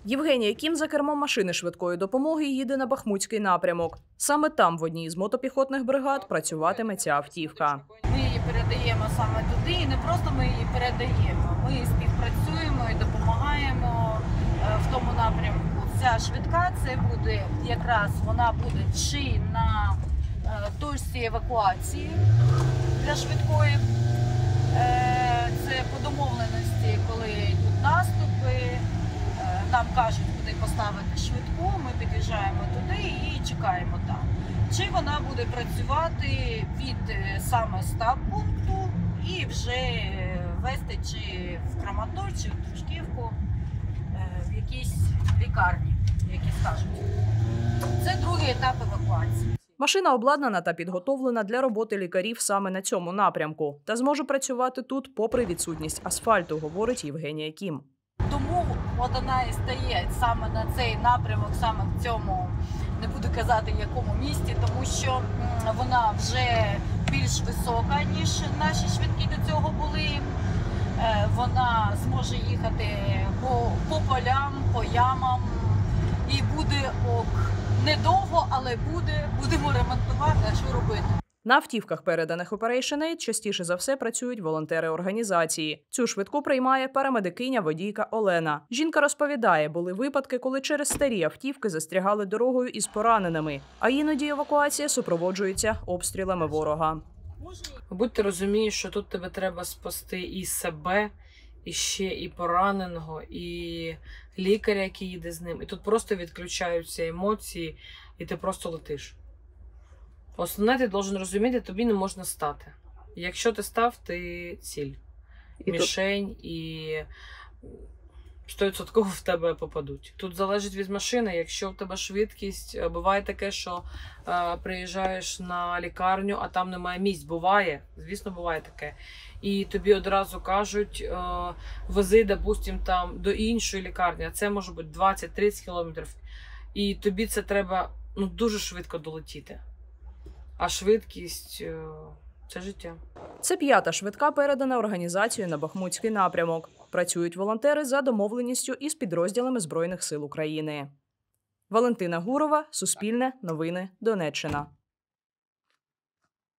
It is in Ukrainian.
Євгенія Кім за кермом машини швидкої допомоги їде на Бахмутський напрямок. Саме там, в одній із мотопіхотних бригад, працюватиме ця автівка. Ми її передаємо саме туди, і не просто ми її передаємо. Ми співпрацюємо і допомагаємо в тому напрямку. Ця швидка, це буде якраз, вона буде чи на точці евакуації для швидкої. Це по домовленості, коли йдуть наступи, нам кажуть, куди поставити швидку, ми під'їжджаємо туди і чекаємо там. Чи вона буде працювати від саме стаб-пункту і вже вести чи в Краматорськ, чи в Дружківку, в якійсь лікарні, які скажуть. Це другий етап евакуації. Машина обладнана та підготовлена для роботи лікарів саме на цьому напрямку та зможе працювати тут попри відсутність асфальту, говорить Євгенія Кім. Тому от вона і стає саме на цей напрямок, саме в цьому, не буду казати, в якому місті, тому що вона вже більш висока, ніж наші швидкі до цього були. Вона зможе їхати по полям, по ямам і буде ок. Недовго, але будемо ремонтувати, а що робити. На автівках, переданих Operation Aid, частіше за все працюють волонтери організації. Цю швидку приймає парамедикиня-водійка Олена. Жінка розповідає, були випадки, коли через старі автівки застрягали дорогою із пораненими, а іноді евакуація супроводжується обстрілами ворога. Мабуть, ти розумієш, що тут тебе треба спасти і себе, і ще і пораненого, і лікаря, який їде з ним. І тут просто відключаються емоції, і ти просто летиш. Основне, ти должен розуміти, тобі не можна стати. Якщо ти став, ти ціль. Мішень, і 100% в тебе попадуть. Тут залежить від машини. Якщо в тебе швидкість, буває таке, що приїжджаєш на лікарню, а там немає місць. Буває, звісно, буває таке. І тобі одразу кажуть, вези, допустим, там до іншої лікарні, а це може бути 20-30 кілометрів. І тобі це треба дуже швидко долетіти. А швидкість – це життя. Це 5-та швидка, передана організацією на Бахмутський напрямок. Працюють волонтери за домовленістю із підрозділами Збройних сил України. Валентина Гурова, Суспільне, Новини, Донеччина.